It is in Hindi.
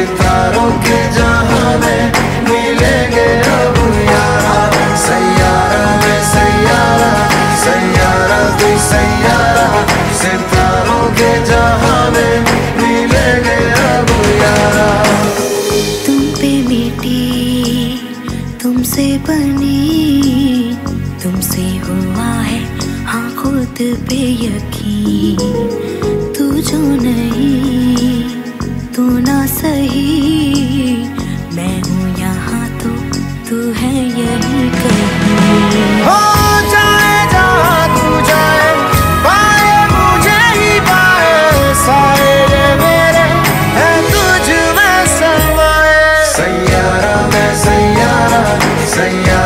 सितारों के जहां में मिलेंगे अब यारा। सैयारा में सैयारा, सैयारा भी सैयारा, सितारों के जहां में मिलेंगे अब यारा। तुम पे मिटी, तुमसे बनी, तुमसे हुआ है हाँ खुद पे यकीन। तू जो नहीं, तू ना सही, मैं हूँ यहाँ तो तू है यही कहीं। हो जाए जहाँ तू जाए, पाए मुझे ही पाए, सारे ये मेरे हैं तुझ में समाए। सैयारा में सैयारा, सैयारा